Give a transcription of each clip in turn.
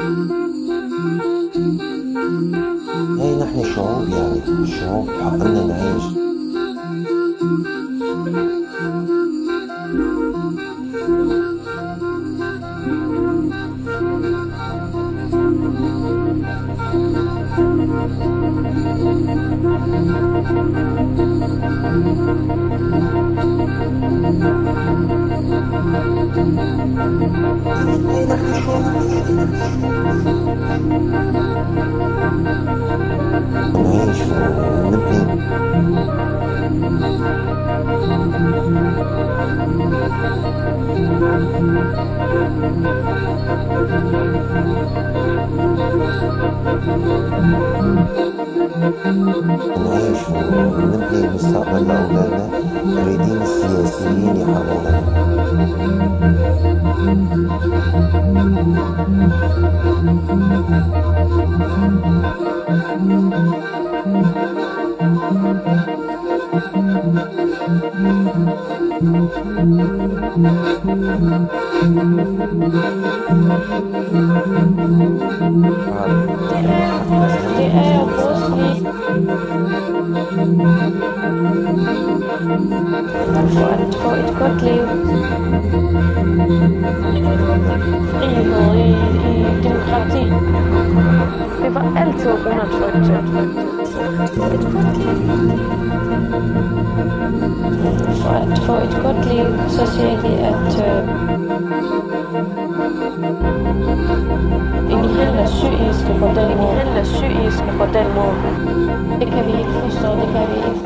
هاي نحن شعوب، يعني الشعوب حقنا نعيش. نعيش ونبني. نعيش ونبني مستقبل لأولادنا. نريدين السياسيين يحررونا. Het kort leven. I demokrati. Vi var altid undertrykt. For at få et godt liv, så siger de, at vi handler psykisk på den måde. Det kan vi ikke forstå, det kan vi ikke.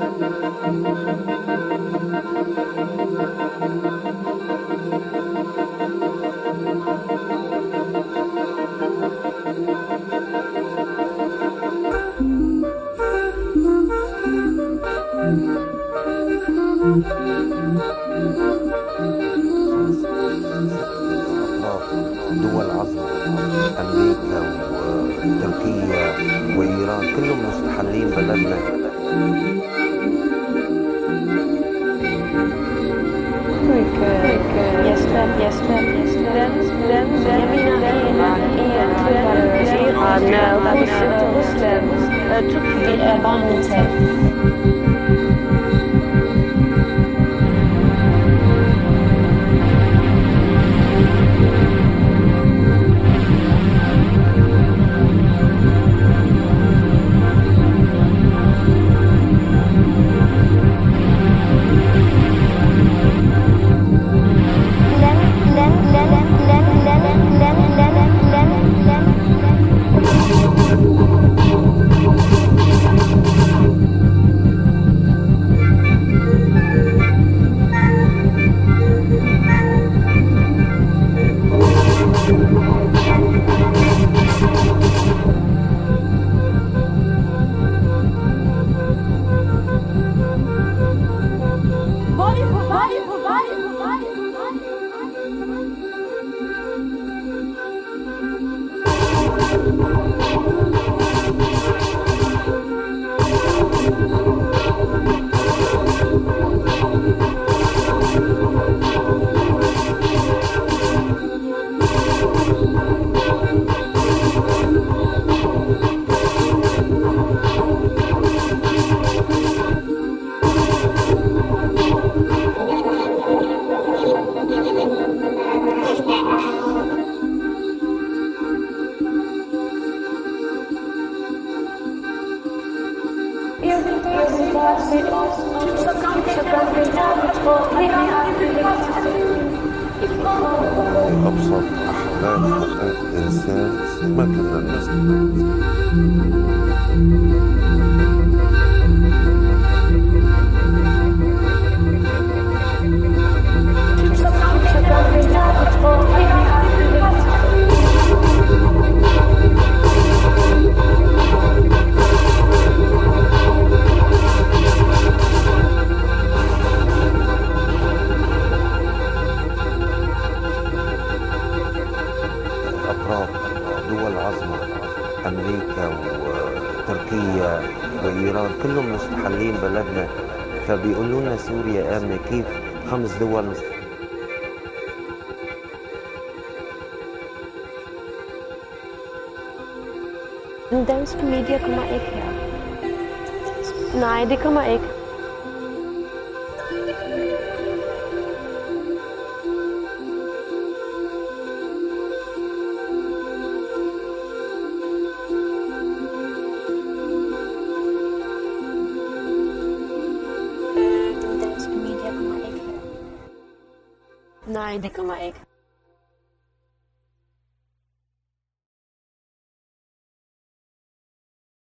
دول عظمى، أمريكا وتركيا وإيران كلهم مستحلين بلدنا. أبسط أحلام حقوق الإنسان ما كنا نسمع. دول عظمى، أمريكا وتركيا وإيران كلهم مستحلين بلدنا، فبيقولوا لنا سوريا آمنة. كيف 5 دول Een danscomedie kommer ikke her. Nej, det kommer ikke. Nej, det kommer ikke.